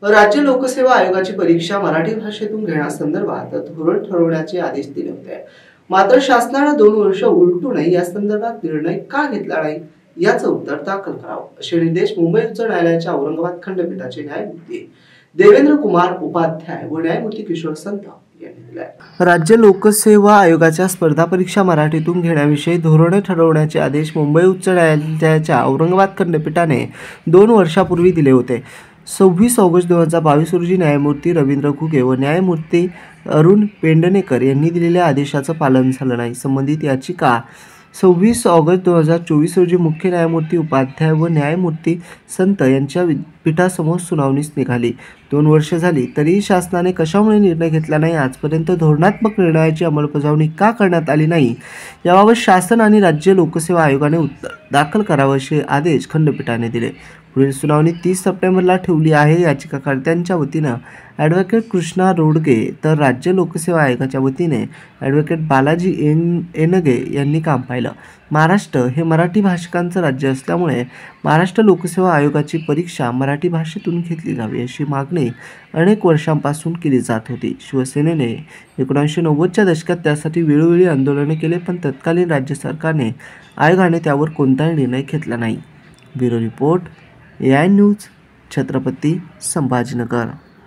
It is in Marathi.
राज्य लोकसेवा आयोगाची परीक्षा मराठी भाषेतून घेण्यासंदर्भात धोरण ठरवण्याचे आदेश दिले होते। मात्र शासनाने 2 वर्ष उलटूनही या संदर्भात निर्णय का घेतला नाही याचं उत्तर दाखल करावं असे निर्देश मुंबई उच्च न्यायालयाच्या औरंगाबाद खंडपीठाचे न्यायमूर्ती देवेंद्र कुमार उपाध्याय व न्यायमूर्ती किशोर संत यांनी दिले। राज्य लोकसेवा आयोगाच्या स्पर्धा परीक्षा मराठीतून घेण्याविषयी धोरणे ठरवण्याचे आदेश मुंबई उच्च न्यायालयाच्या औरंगाबाद खंडपीठाने 2 वर्षापूर्वी दिले होते। 26 ऑगस्ट 2022 रोजी न्यायमूर्ती रवींद्र घुगे व न्यायमूर्ती अरुण पेंडणेकर यांनी दिलेल्या आदेशाचं पालन झालं नाही। संबंधित याचिका 26 ऑगस्ट 2024 रोजी मुख्य न्यायमूर्ती उपाध्याय व न्यायमूर्ती संत यांच्या पीठासमोर सुनावणीस निघाली। 2 वर्ष झाली तरीही शासनाने कशामुळे निर्णय घेतला नाही, आजपर्यंत धोरणात्मक निर्णयाची अंमलबजावणी का करण्यात आली नाही, याबाबत शासन आणि राज्य लोकसेवा आयोगाने उत्तर दाखल करावे असे आदेश खंडपीठाने दिले। पुढील सुनावणी 30 सप्टेंबरला ठेवली आहे। याचिकाकर्त्यांच्या वतीनं ॲडव्होकेट कृष्णा रोडगे तर राज्य लोकसेवा आयोगाच्या वतीने ॲडव्होकेट बालाजी एनगे यांनी काम पाहिलं। महाराष्ट्र हे मराठी भाषिकांचं राज्य असल्यामुळे महाराष्ट्र लोकसेवा आयोगाची परीक्षा मराठी भाषेतून घेतली जावी अशी मागणी अनेक वर्षांपासून केली जात होती। शिवसेनेने 1990च्या दशकात त्यासाठी वेळोवेळी आंदोलने केले, पण तत्कालीन राज्य सरकारने आयोगाने त्यावर कोणताही निर्णय घेतला नाही। Bureau report AI news, Chhatrapati Sambhajinagar.